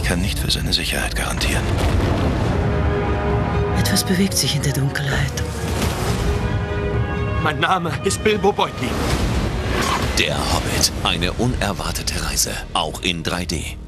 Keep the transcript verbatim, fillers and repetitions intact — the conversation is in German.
kann nicht für seine Sicherheit garantieren. Etwas bewegt sich in der Dunkelheit. Mein Name ist Bilbo Beutlin. Der Hobbit. Eine unerwartete Reise. Auch in drei D.